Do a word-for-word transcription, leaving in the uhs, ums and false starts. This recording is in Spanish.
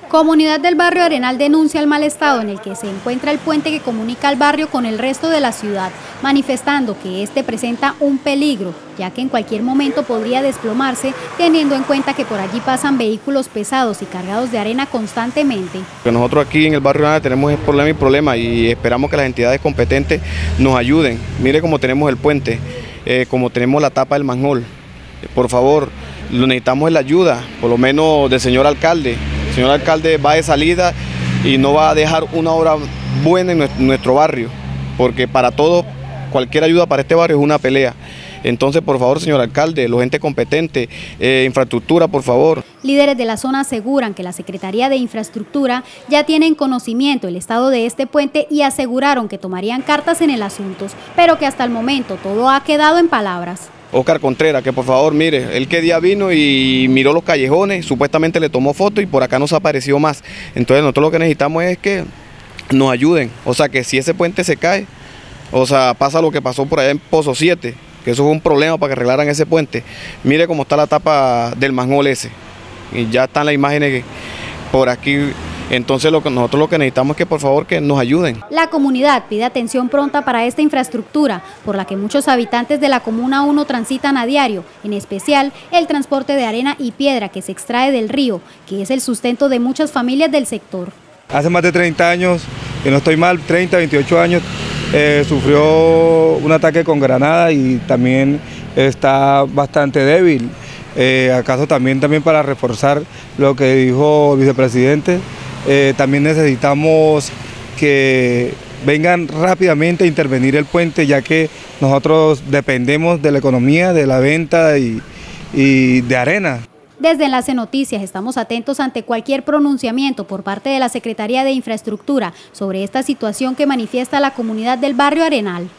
Comunidad del barrio Arenal denuncia el mal estado en el que se encuentra el puente que comunica al barrio con el resto de la ciudad, manifestando que este presenta un peligro, ya que en cualquier momento podría desplomarse, teniendo en cuenta que por allí pasan vehículos pesados y cargados de arena constantemente. Nosotros aquí en el barrio Arenal tenemos el problema y problema y esperamos que las entidades competentes nos ayuden. Mire cómo tenemos el puente, eh, como tenemos la tapa del manhol. Por favor, lo necesitamos es la ayuda, por lo menos del señor alcalde. El señor alcalde va de salida y no va a dejar una obra buena en nuestro barrio, porque para todos, cualquier ayuda para este barrio es una pelea. Entonces, por favor, señor alcalde, los entes competentes, eh, infraestructura, por favor. Líderes de la zona aseguran que la Secretaría de Infraestructura ya tiene en conocimiento el estado de este puente y aseguraron que tomarían cartas en el asunto, pero que hasta el momento todo ha quedado en palabras. Oscar Contreras, que por favor, mire, él que día vino y miró los callejones, supuestamente le tomó foto y por acá no se apareció más. Entonces nosotros lo que necesitamos es que nos ayuden, o sea que si ese puente se cae, o sea, pasa lo que pasó por allá en Pozo siete, que eso fue un problema para que arreglaran ese puente. Mire cómo está la tapa del manhol ese, y ya están las imágenes por aquí. Entonces lo que nosotros lo que necesitamos es que por favor que nos ayuden. La comunidad pide atención pronta para esta infraestructura, por la que muchos habitantes de la Comuna uno transitan a diario, en especial el transporte de arena y piedra que se extrae del río, que es el sustento de muchas familias del sector. Hace más de treinta años, que no estoy mal, treinta, veintiocho años, eh, sufrió un ataque con granada y también está bastante débil. Eh, acaso también, también para reforzar lo que dijo el vicepresidente, Eh, también necesitamos que vengan rápidamente a intervenir el puente, ya que nosotros dependemos de la economía, de la venta y, y de arena. Desde Enlace Noticias estamos atentos ante cualquier pronunciamiento por parte de la Secretaría de Infraestructura sobre esta situación que manifiesta la comunidad del barrio Arenal.